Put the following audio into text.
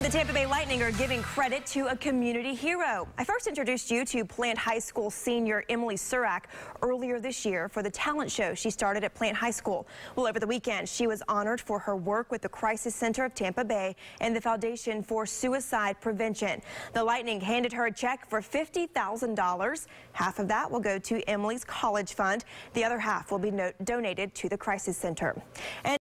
The Tampa Bay Lightning are giving credit to a community hero. I first introduced you to Plant High School senior Emily Surak earlier this year for the talent show she started at Plant High School. Well, over the weekend, she was honored for her work with the Crisis Center of Tampa Bay and the Foundation for Suicide Prevention. The Lightning handed her a check for $50,000. Half of that will go to Emily's college fund. The other half will be donated to the Crisis Center. And